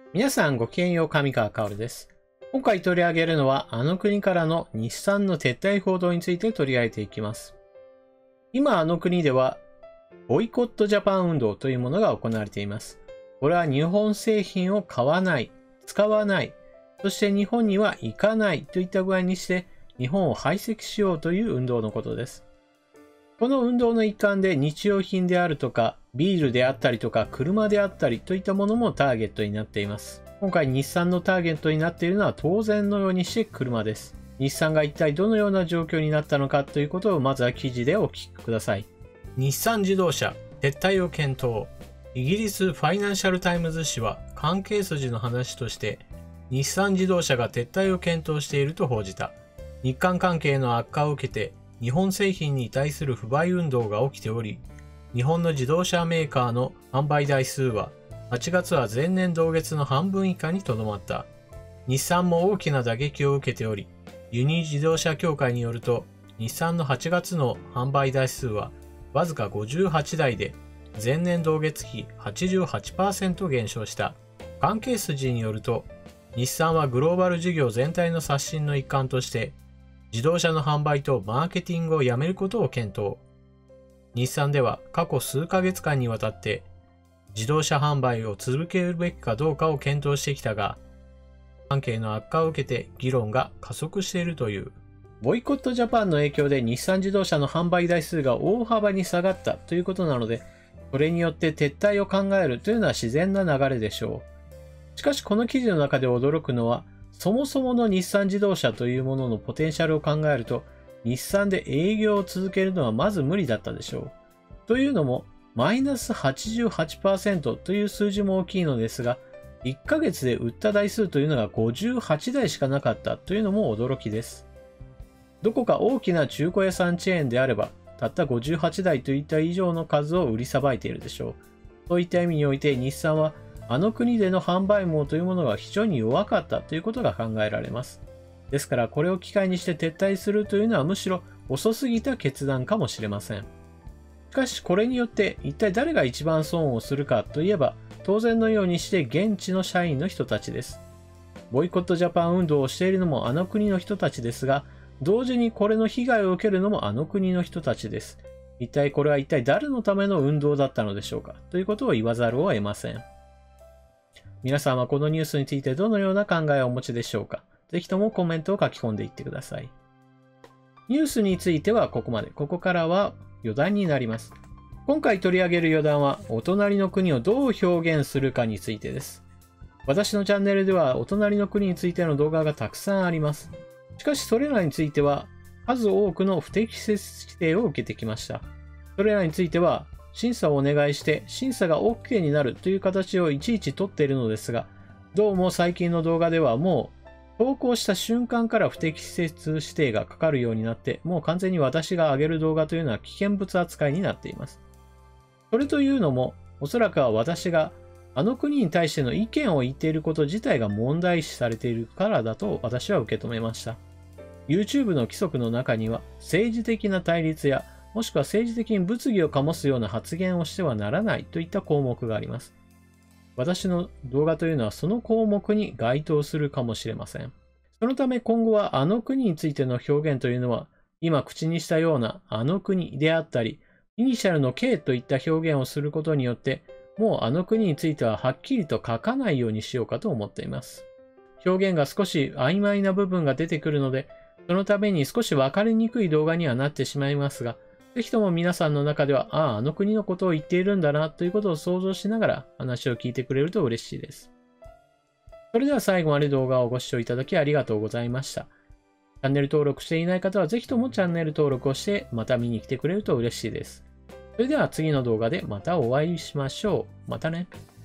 皆さんごきげんよう、上川薫です。今回取り上げるのは、あの国からの日産の撤退報道について取り上げていきます。今、あの国では、ボイコットジャパン運動というものが行われています。これは日本製品を買わない、使わない、そして日本には行かないといった具合にして、日本を排斥しようという運動のことです。この運動の一環で日用品であるとか、ビールであったりとか、車であったりといったものもターゲットになっています。今回日産のターゲットになっているのは当然のようにして車です。日産が一体どのような状況になったのかということをまずは記事でお聞きください。日産自動車、撤退を検討。イギリスファイナンシャルタイムズ紙は関係筋の話として、日産自動車が撤退を検討していると報じた。日韓関係の悪化を受けて、日本製品に対する不買運動が起きており、日本の自動車メーカーの販売台数は、8月は前年同月の半分以下にとどまった。日産も大きな打撃を受けており、輸入自動車協会によると、日産の8月の販売台数は、わずか58台で、前年同月比 88% 減少した。関係筋によると、日産はグローバル事業全体の刷新の一環として、自動車の販売とマーケティングをやめることを検討。日産では過去数ヶ月間にわたって自動車販売を続けるべきかどうかを検討してきたが、関係の悪化を受けて議論が加速しているという。ボイコットジャパンの影響で日産自動車の販売台数が大幅に下がったということなので、これによって撤退を考えるというのは自然な流れでしょう。しかしこの記事の中で驚くのは、そもそもの日産自動車というもののポテンシャルを考えると、日産で営業を続けるのはまず無理だったでしょう。というのも、マイナス 88% という数字も大きいのですが、1ヶ月で売った台数というのが58台しかなかったというのも驚きです。どこか大きな中古屋さんチェーンであれば、たった58台といった以上の数を売りさばいているでしょう。そういった意味において日産は、あの国での販売網というものが非常に弱かったということが考えられます。ですからこれを機会にして撤退するというのはむしろ遅すぎた決断かもしれません。しかしこれによって一体誰が一番損をするかといえば当然のようにして現地の社員の人たちです。ボイコットジャパン運動をしているのもあの国の人たちですが、同時にこれの被害を受けるのもあの国の人たちです。一体これは一体誰のための運動だったのでしょうかということを言わざるを得ません。皆さんはこのニュースについてどのような考えをお持ちでしょうか。ぜひともコメントを書き込んでいってください。ニュースについてはここまで。ここからは余談になります。今回取り上げる余談は、お隣の国をどう表現するかについてです。私のチャンネルではお隣の国についての動画がたくさんあります。しかしそれらについては、数多くの不適切規定を受けてきました。それらについては、審査をお願いして、審査が OK になるという形をいちいち取っているのですが、どうも最近の動画ではもう、投稿した瞬間から不適切指定がかかるようになって、もう完全に私が上げる動画というのは危険物扱いになっています。それというのも、おそらくは私があの国に対しての意見を言っていること自体が問題視されているからだと私は受け止めました。YouTube の規則の中には、政治的な対立や、もしくは政治的に物議を醸すような発言をしてはならないといった項目があります。私の動画というのはその項目に該当するかもしれません。そのため今後はあの国についての表現というのは、今口にしたようなあの国であったり、イニシャルの K といった表現をすることによって、もうあの国についてははっきりと書かないようにしようかと思っています。表現が少し曖昧な部分が出てくるので、そのために少し分かりにくい動画にはなってしまいますが、ぜひとも皆さんの中では、あの国のことを言っているんだなということを想像しながら話を聞いてくれると嬉しいです。それでは最後まで動画をご視聴いただきありがとうございました。チャンネル登録していない方はぜひともチャンネル登録をしてまた見に来てくれると嬉しいです。それでは次の動画でまたお会いしましょう。またね。